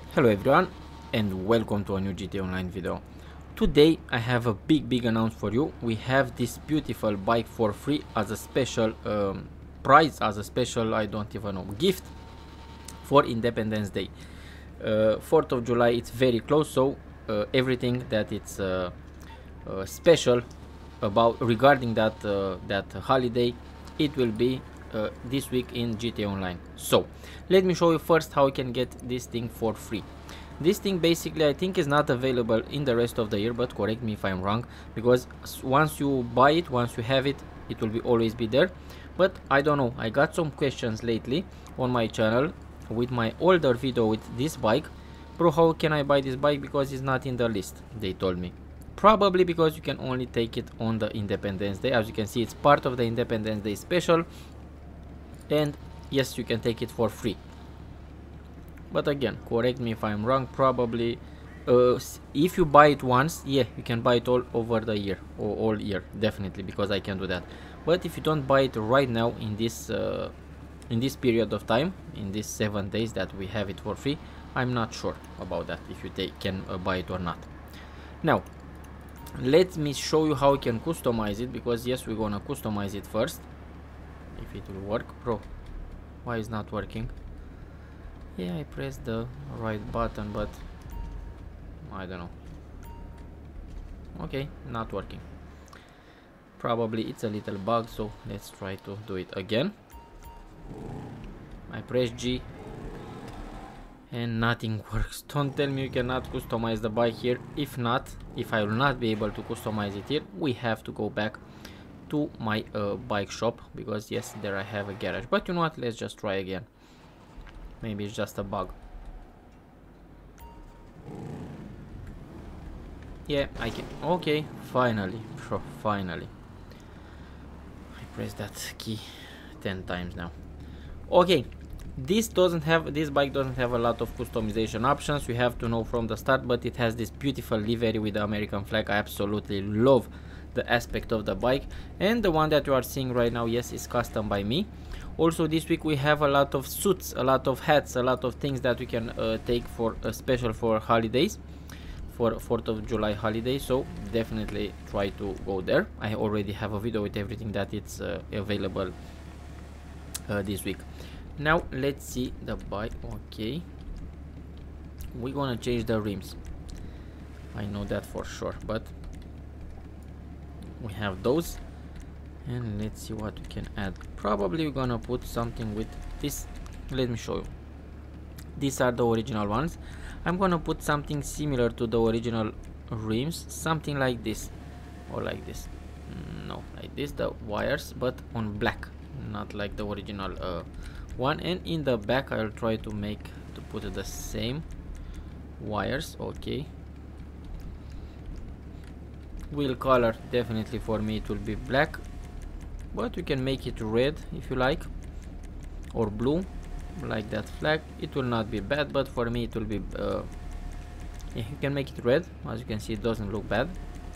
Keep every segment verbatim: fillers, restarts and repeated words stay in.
Hello everyone and welcome to a new G T A Online video. Today I have a big big announcement for you. We have this beautiful bike for free as a special um, prize, as a special, I don't even know, gift for Independence Day. uh, fourth of July, it's very close, so uh, everything that it's uh, uh, special about regarding that uh, that holiday, it will be uh, this week in G T A Online. So let me show you first how you can get this thing for free. This thing basically I think is not available in the rest of the year, but correct me if I'm wrong, because once you buy it, once you have it, it will be always be there. But I don't know, I got some questions lately on my channel with my older video with this bike. Bro, how can I buy this bike because it's not in the list? They told me probably because you can only take it on the Independence Day. As you can see, it's part of the Independence Day special, and yes, you can take it for free. But again, correct me if I'm wrong, probably uh, if you buy it once, yeah, you can buy it all over the year or all year, definitely, because I can do that. But if you don't buy it right now in this uh, in this period of time, in these seven days that we have it for free, I'm not sure about that, if you take, can uh, buy it or not. Now let me show you how you can customize it, because yes, we're gonna customize it first. If it will work. Bro, why is not working? Yeah, I pressed the right button, but I don't know. Okay, not working. Probably it's a little bug, so let's try to do it again. I press G and nothing works. Don't tell me you cannot customize the bike here. If not, if I will not be able to customize it here, we have to go back to my uh, bike shop, because yes, there I have a garage. But you know what, let's just try again. Maybe it's just a bug. Yeah, I can. Okay, finally, bro, finally. I pressed that key ten times now. Okay, this doesn't have, this bike doesn't have a lot of customization options. You have to know from the start, but it has this beautiful livery with the American flag. I absolutely love the aspect of the bike, and the one that you are seeing right now, yes, is custom by me. Also this week we have a lot of suits, a lot of hats, a lot of things that we can uh, take for a uh, special for holidays, for fourth of July holiday, so definitely try to go there. I already have a video with everything that it's uh, available uh, this week. Now let's see the bike. Okay, we're gonna change the rims, I know that for sure, but we have those. And let's see what we can add. Probably we're gonna put something with this. Let me show you. These are the original ones. I'm gonna put something similar to the original rims, something like this or like this. No, like this, the wires, but on black, not like the original uh, one. And in the back I'll try to make to put the same wires. Okay, wheel color, definitely for me it will be black, but you can make it red if you like, or blue like that flag. It will not be bad, but for me it will be uh, yeah, you can make it red. As you can see, it doesn't look bad,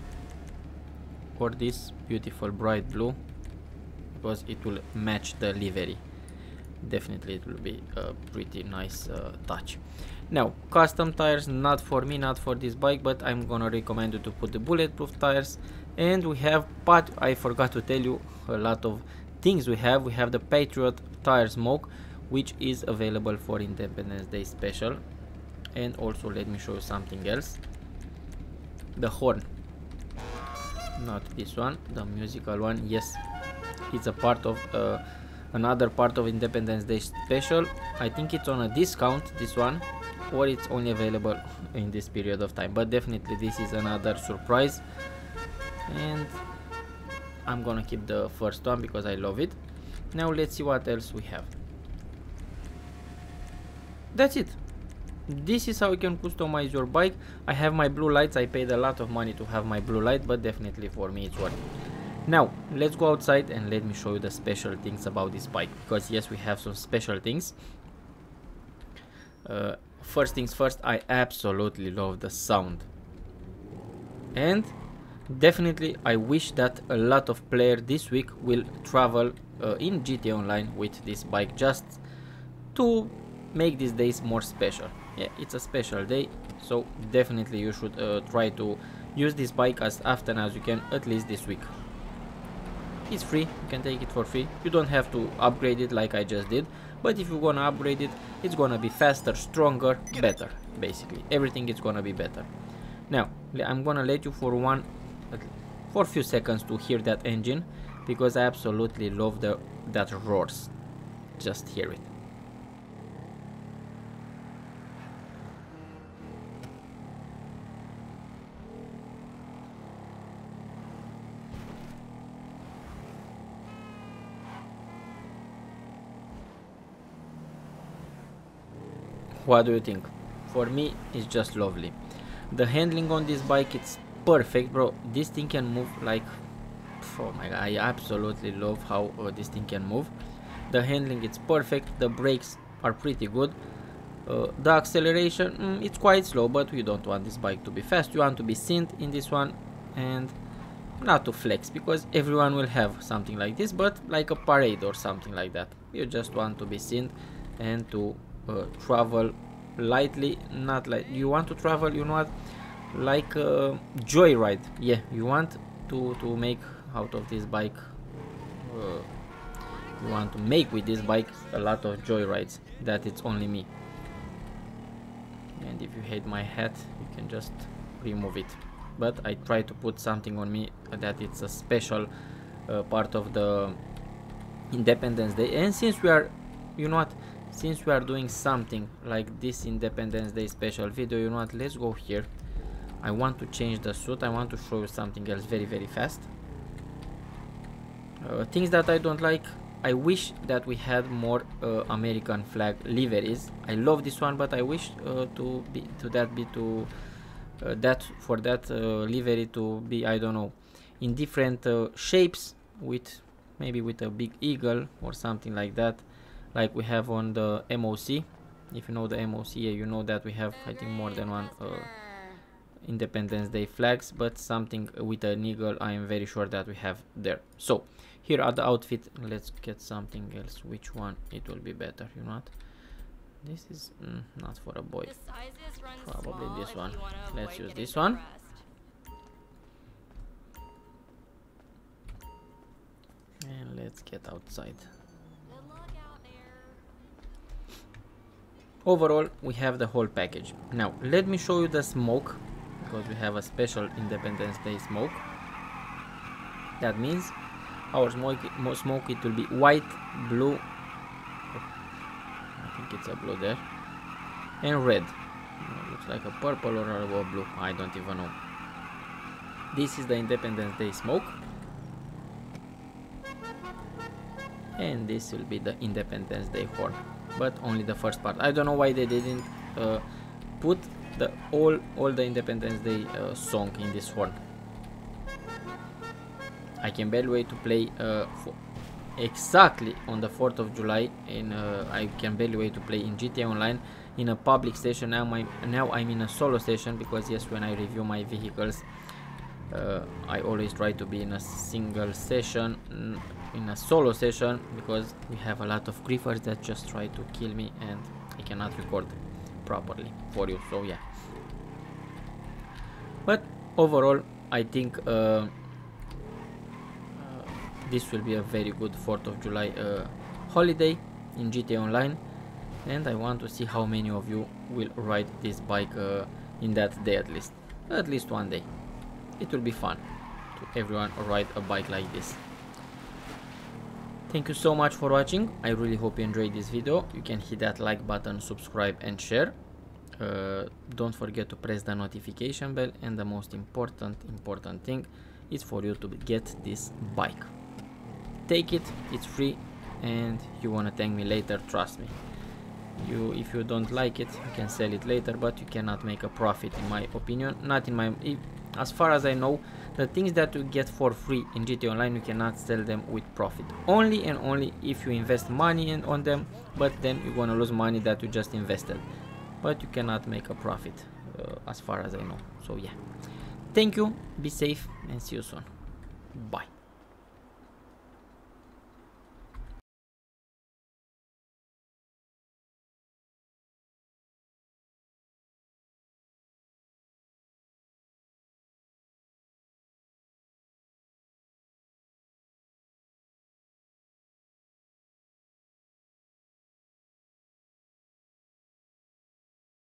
or this beautiful bright blue, because it will match the livery. Definitely it will be a pretty nice uh, touch. Now custom tires, not for me, not for this bike, but I'm gonna recommend you to put the bulletproof tires. And we have, but I forgot to tell you a lot of things we have. We have the Patriot tire smoke, which is available for Independence Day special. And also let me show you something else. The horn, not this one, the musical one. Yes, it's a part of uh, another part of Independence Day special. I think it's on a discount, this one, or it's only available in this period of time, but definitely this is another surprise. And I'm gonna keep the first one because I love it. Now let's see what else we have. That's it. This is how you can customize your bike. I have my blue lights. I paid a lot of money to have my blue light, but definitely for me it's worth it. Now let's go outside and let me show you the special things about this bike, because yes, we have some special things. Uh, first things first, I absolutely love the sound, and definitely I wish that a lot of players this week will travel uh, in G T A Online with this bike, just to make these days more special. yeah, it's a special day, so definitely you should uh, try to use this bike as often as you can, at least this week. It's free, you can take it for free. You don't have to upgrade it like I just did, but if you're gonna upgrade it, it's gonna be faster, stronger, better. Basically everything is gonna be better. Now I'm gonna let you for one for a few seconds to hear that engine, because I absolutely love the that roars. Just hear it. What do you think? For me, it's just lovely. The handling on this bike, it's perfect, bro. This thing can move like, oh my god, I absolutely love how uh, this thing can move. The handling, it's perfect. The brakes are pretty good. Uh, the acceleration, mm, it's quite slow, but we don't want this bike to be fast. You want to be synth in this one, and not to flex, because everyone will have something like this, but like a parade or something like that. You just want to be synth and to uh, travel lightly, not like you want to travel, you know what, like a joyride. Yeah, you want to to make out of this bike, uh, you want to make with this bike a lot of joyrides, that it's only me. And if you hate my hat, you can just remove it, but I try to put something on me that it's a special uh, part of the Independence Day. And since we are, you know what, since we are doing something like this Independence Day special video, you know what, let's go here. I want to change the suit. I want to show you something else very very fast. Uh, things that I don't like, I wish that we had more uh, American flag liveries. I love this one, but I wish uh, to be to that be to uh, that for that uh, livery to be, I don't know, in different uh, shapes, with maybe with a big eagle or something like that, like we have on the M O C. If you know the M O C, you know that we have, I think, more than one uh, Independence Day flags, but something with an eagle, I am very sure that we have there. So here are the outfit. Let's get something else. Which one it will be better, you know what? This is mm, not for a boy, probably this one. Let's use this one. And let's get outside. Overall, we have the whole package. Now let me show you the smoke, because we have a special Independence Day smoke. That means our smoke, smoke it will be white, blue, I think it's a blue there, and red. It looks like a purple or a blue, I don't even know. This is the Independence Day smoke, and this will be the Independence Day horn, but only the first part. I don't know why they didn't uh, put the all all the Independence Day uh, song in this horn. I can barely wait to play uh, for exactly on the fourth of July, and uh, I can barely wait to play in G T A Online in a public station. Now, my, now I'm in a solo station, because yes, when I review my vehicles, uh, I always try to be in a single session, in a solo session, because we have a lot of griefers that just try to kill me, and I cannot record properly for you. So yeah, but overall, I think uh, this will be a very good fourth of July uh, holiday in G T A Online, and I want to see how many of you will ride this bike uh, in that day, at least at least one day. It will be fun to everyone ride a bike like this. Thank you so much for watching. I really hope you enjoyed this video. You can hit that like button, subscribe and share. Uh, don't forget to press the notification bell, and the most important important thing is for you to get this bike. Take it, it's free, and you wanna thank me later, trust me. You, if you don't like it, you can sell it later, but you cannot make a profit, in my opinion. Not in my, if, as far as I know, the things that you get for free in G T A Online, you cannot sell them with profit. Only and only if you invest money in, on them, but then you're gonna lose money that you just invested. But you cannot make a profit, uh, as far as I know. So yeah, thank you, be safe, and see you soon. Bye.